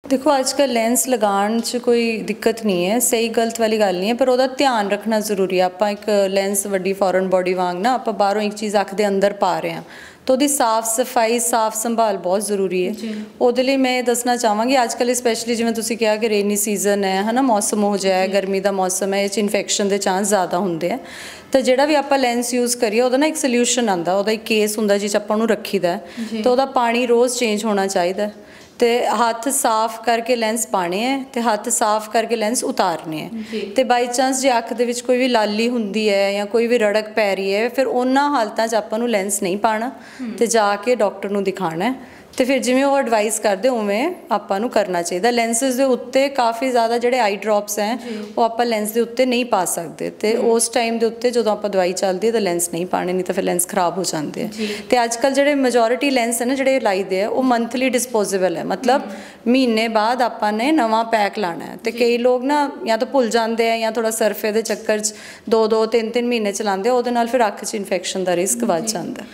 देखो आजकल लेंस लगाने च कोई दिक्कत नहीं है, सही गलत वाली गल नहीं है, पर ਉਹਦਾ ध्यान रखना ਜ਼ਰੂਰੀ ਹੈ। ਆਪਾਂ ਇੱਕ ਲੈਂਸ ਵੱਡੀ ਫੋਰਨ ਬੋਡੀ ਵਾਂਗ ਨਾ ਆਪਾਂ ਬਾਹਰੋਂ ਇੱਕ ਚੀਜ਼ ਅੱਖ ਦੇ ਅੰਦਰ ਪਾ ਰਹੇ ਹਾਂ, ਤਾਂ ਉਹਦੀ ਸਾਫ਼ ਸਫਾਈ ਸਾਫ਼ ਸੰਭਾਲ ਬਹੁਤ ਜ਼ਰੂਰੀ ਹੈ। ਉਹਦੇ ਲਈ ਮੈਂ ਇਹ ਦੱਸਣਾ ਚਾਹਾਂਗੀ ਅੱਜ ਕੱਲ੍ਹ ਸਪੈਸ਼ਲੀ ਜਿਵੇਂ ਤੁਸੀਂ ਕਿਹਾ ਕਿ ਰੇਨੀ ਸੀਜ਼ਨ ਹੈ ਨਾ, ਮੌਸਮ ਹੋ ਜਾਏ, ਗਰਮੀ ਦਾ ਮੌਸਮ ਹੈ, ਇਹ 'ਚ ਇਨਫੈਕਸ਼ਨ ਦੇ ਚਾਂਸ ਜ਼ਿਆਦਾ ਹੁੰਦੇ ਆ। ਤਾਂ ਜਿਹੜਾ ਵੀ ਆਪਾਂ ਲੈਂਸ ਯੂਜ਼ ਕਰੀਏ ਉਹਦਾ ਨਾ ਇੱਕ ਸੋਲਿਊਸ਼ਨ ਆਉਂਦਾ, ਉਹਦਾ ਇੱਕ ਕੇਸ ਹੁੰਦਾ ਜਿਸ 'ਚ ਆਪਾਂ ਉਹਨੂੰ ਰੱਖੀਦਾ, ਤਾਂ ਉਹਦਾ ਪਾਣੀ ਰੋਜ਼ ਚੇਂਜ ਹੋਣਾ ਚਾਹੀਦਾ। तो हथ साफ करके लेंस पाने है, तो हथ साफ करके लेंस उतारने है। तो बाई चांस जे अख दे विच कोई भी लाली हुंदी है या कोई भी रड़क पै रही है, फिर उन्हां हालतां च आपां नूं लेंस नहीं पाना, तो जाके डॉक्टर नूं दिखाना है। तो फिर जिवें वो एडवाइस करते उवें आपां नूं करना चाहिए। लेंसिस दे उत्ते काफ़ी ज़्यादा जिहड़े आई ड्रॉप्स हैं वो आपां लेंस दे उत्ते नहीं पा सकते, तो उस टाइम दे उत्ते जदों आपां दवाई चलदी है तो लेंस नहीं पाने, नहीं तो फिर लेंस खराब हो जाते हैं। तो अजकल जिहड़े मेजोरिटी लेंस है ना जिहड़े लाईदे है वो मंथली डिस्पोजेबल है, मतलब महीने बाद आपां ने नवां पैक लाना है। तो कई लोग ना या तो भुल जाते हैं या थोड़ा सरफे के चक्कर च 2-2 3-3 महीने चलाते, उहदे नाल फिर अख च इन्फेक्शन का रिस्क वध जाता है।